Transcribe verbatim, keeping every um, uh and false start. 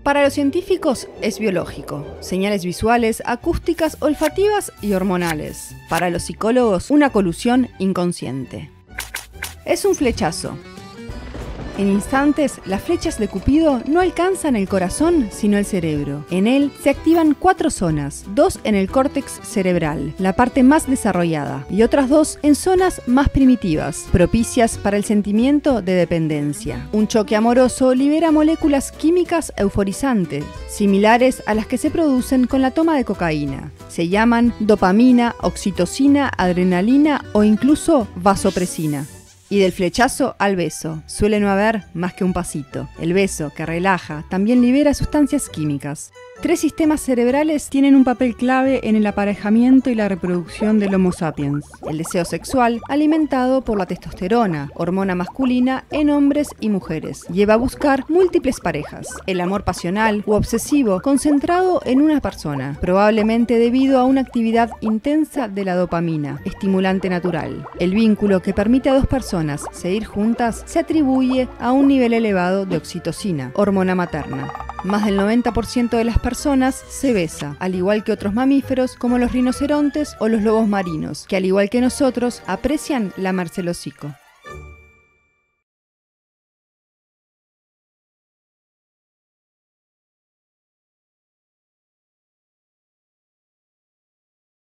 Para los científicos es biológico, señales visuales, acústicas, olfativas y hormonales. Para los psicólogos, una colusión inconsciente. Es un flechazo. En instantes, las flechas de Cupido no alcanzan el corazón, sino el cerebro. En él se activan cuatro zonas, dos en el córtex cerebral, la parte más desarrollada, y otras dos en zonas más primitivas, propicias para el sentimiento de dependencia. Un choque amoroso libera moléculas químicas euforizantes, similares a las que se producen con la toma de cocaína. Se llaman dopamina, oxitocina, adrenalina o incluso vasopresina. Y del flechazo al beso, suele no haber más que un pasito. El beso, que relaja, también libera sustancias químicas. Tres sistemas cerebrales tienen un papel clave en el aparejamiento y la reproducción del Homo sapiens. El deseo sexual, alimentado por la testosterona, hormona masculina en hombres y mujeres, lleva a buscar múltiples parejas. El amor pasional u obsesivo, concentrado en una persona, probablemente debido a una actividad intensa de la dopamina, estimulante natural. El vínculo que permite a dos personas seguir juntas se atribuye a un nivel elevado de oxitocina, hormona materna. Más del noventa por ciento de las personas se besa, al igual que otros mamíferos como los rinocerontes o los lobos marinos, que al igual que nosotros aprecian lamerse el hocico.